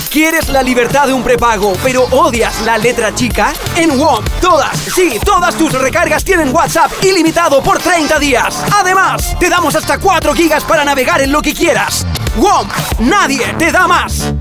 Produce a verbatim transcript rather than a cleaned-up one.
¿Quieres la libertad de un prepago, pero odias la letra chica? En WOM, todas, sí, todas tus recargas tienen WhatsApp ilimitado por treinta días. Además, te damos hasta cuatro gigas para navegar en lo que quieras. WOM, nadie te da más.